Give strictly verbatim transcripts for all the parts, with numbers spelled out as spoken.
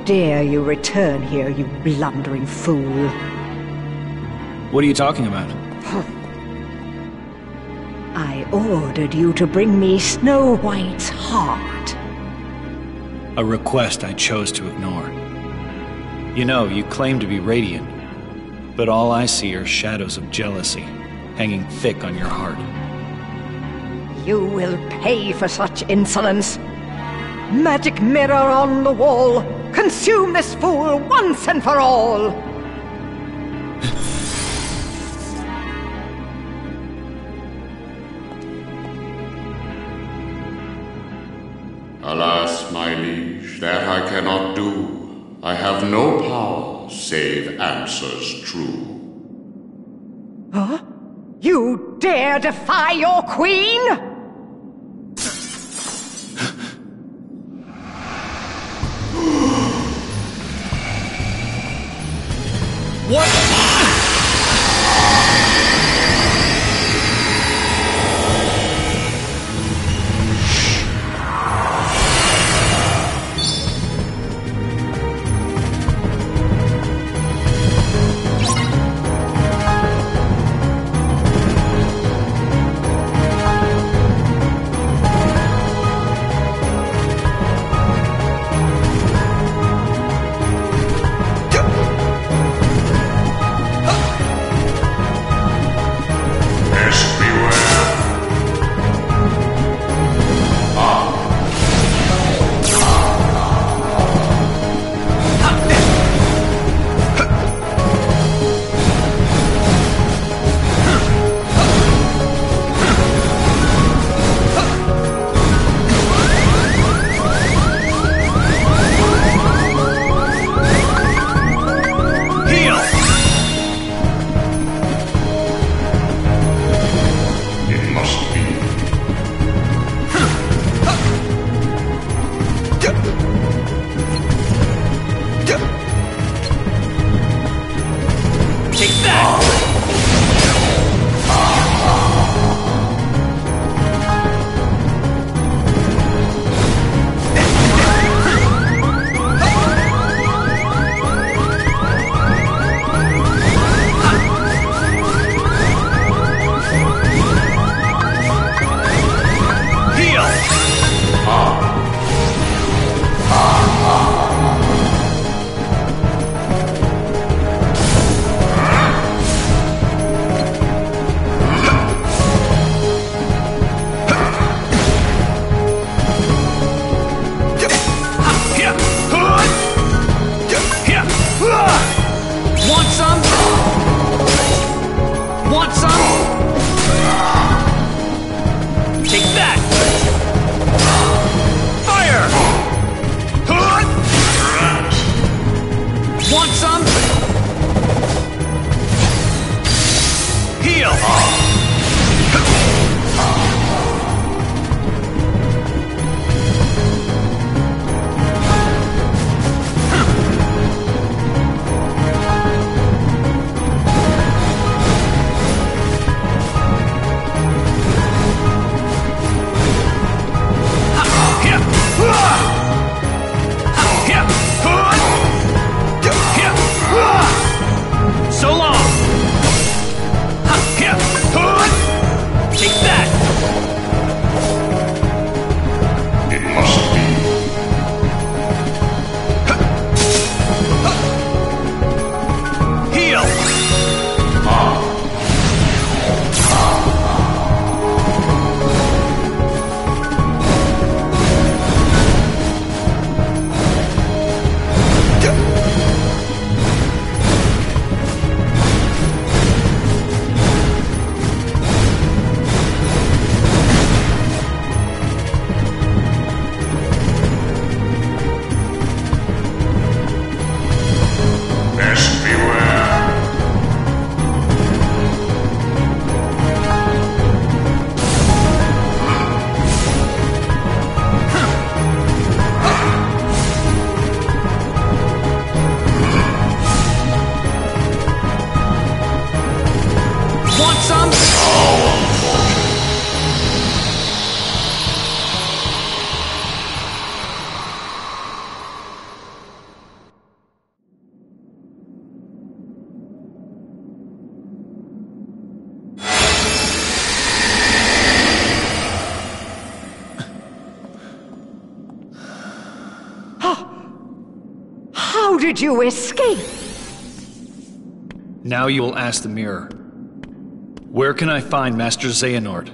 dare you return here, you blundering fool? What are you talking about? I ordered you to bring me Snow White's heart. A request I chose to ignore. You know, you claim to be radiant, but all I see are shadows of jealousy hanging thick on your heart. You will pay for such insolence. Magic mirror on the wall, consume this fool once and for all! Alas, my liege, that I cannot do. I have no power save answers true. Huh? You dare defy your queen? What? did you escape? Now you will ask the mirror. Where can I find Master Xehanort?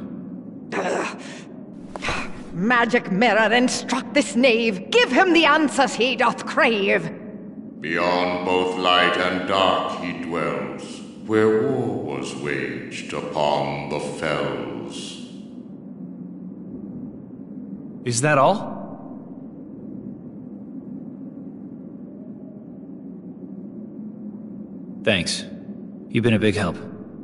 Magic mirror, instruct this knave. Give him the answers he doth crave. Beyond both light and dark he dwells, where war was waged upon the fells. Is that all? Thanks. You've been a big help.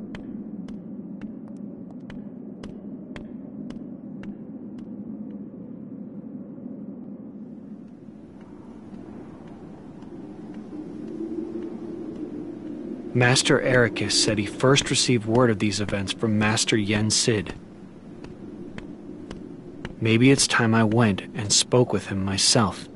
Master Ericus said he first received word of these events from Master Yen Sid. Maybe it's time I went and spoke with him myself.